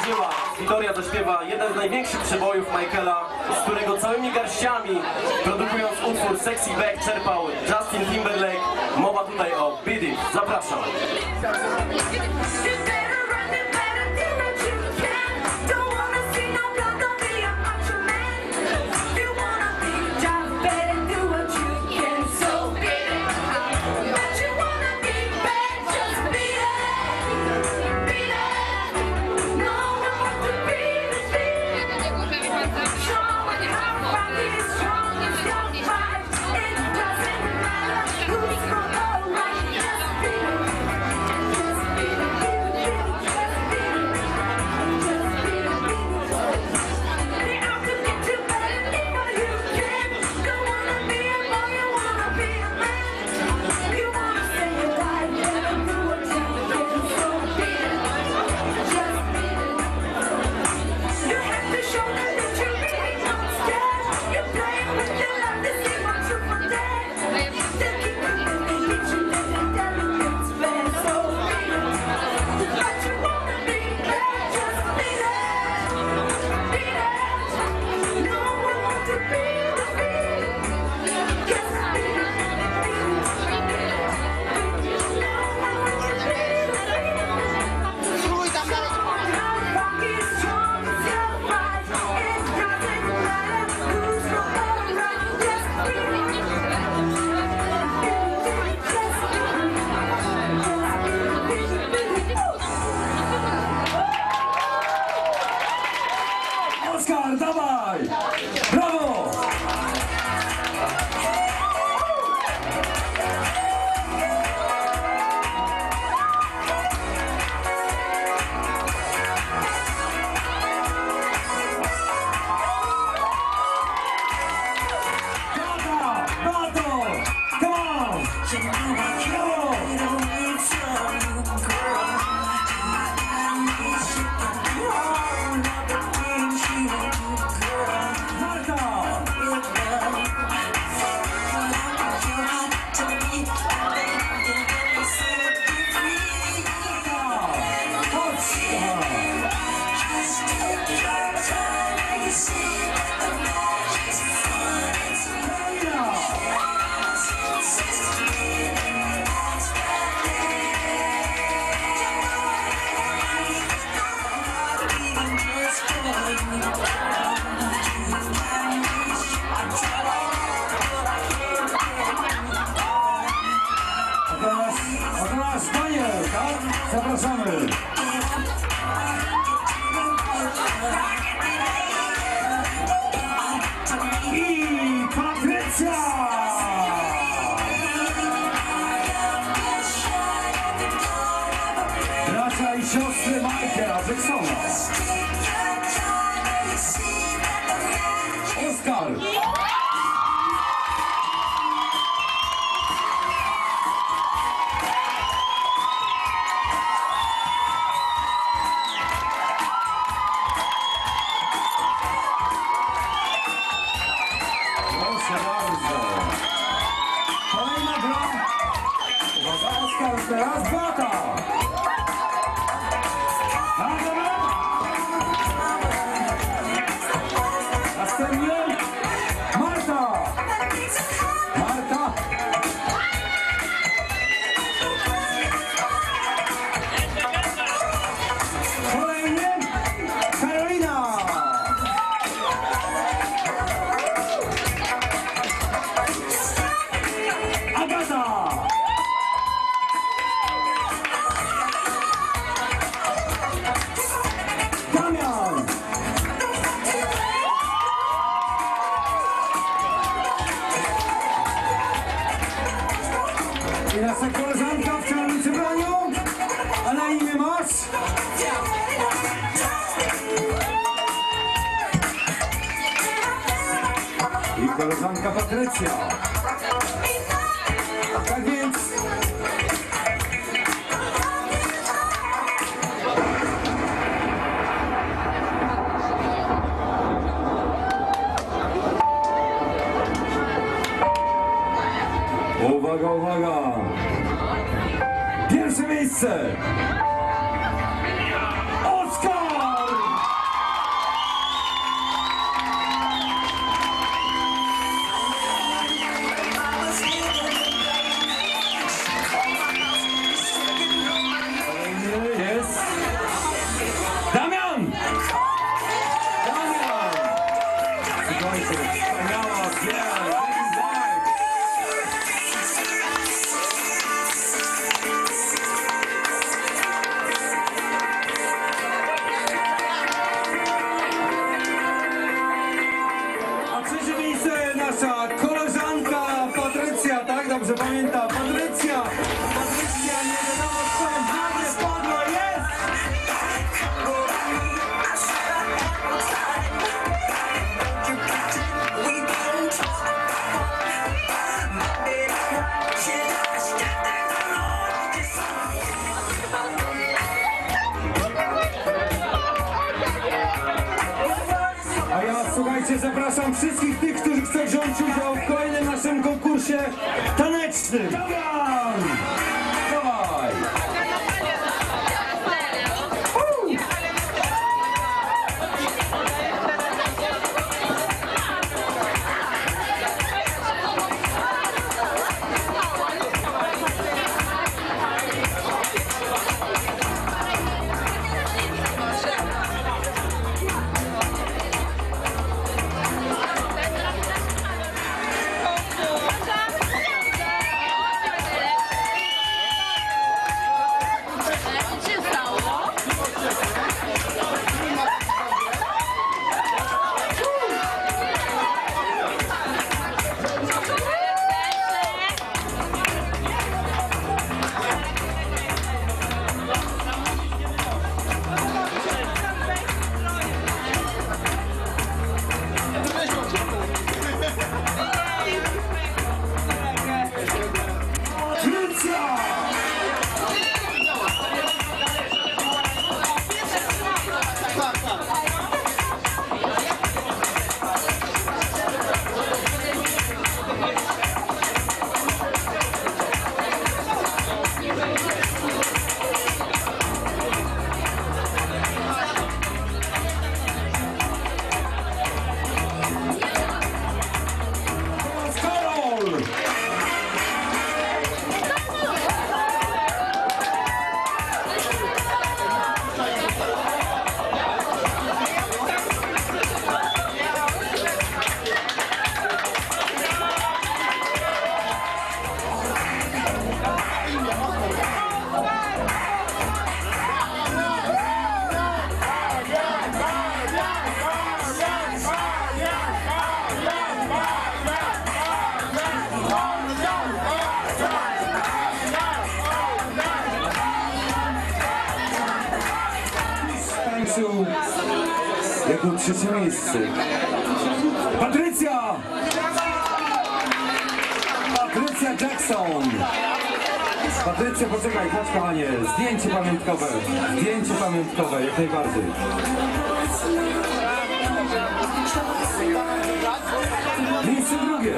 zaśpiewa, Witoria zaśpiewa jeden z największych przebojów Michaela, z którego całymi garściami, produkując utwór Sexy Back, czerpał Justin Timberlake. Mowa tutaj o Beat It. Zapraszam. Oskar, dawaj! Brawo! Zapraszamy! I Patrycja! Bracia i siostry Michaela Jacksona. Oskar! Kolejna gra. Uwaga, Oskar, teraz Beata. Następnie Marta. Marta. Kolejnie Karolina. Agata! Damian! I nasza koleżanka w czarnym przebraniu, a na imię masz? I koleżanka Patrycja. Tak więc uwaga, uwaga! Pierwsze miejsce! Oskar! Słuchajcie, zapraszam wszystkich tych, którzy chcą wziąć udział w kolejnym naszym konkursie tanecznym. Dawaj! Dawaj! Jako trzecie miejsce Patrycja Jackson. Patrycja, poczekaj, chodź kochanie, zdjęcie pamiątkowe, jak najbardziej. Miejsce drugie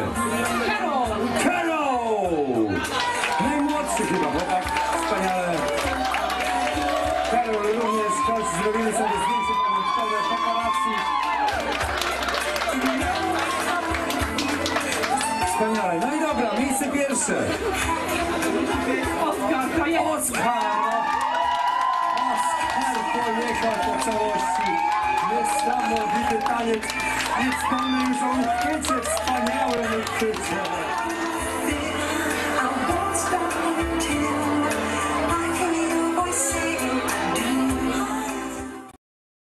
Carol, najmłodszy chyba, bo tak wspaniale. Carol również, chodź, zrobimy sobie zdjęcie pamiątkowe, paparazzi. Wspaniale, no i dobra, miejsce pierwsze. Oskar pojechał po całości. Niesamowity taniec. Nic tam już on chwycie, wspaniałe chwycie.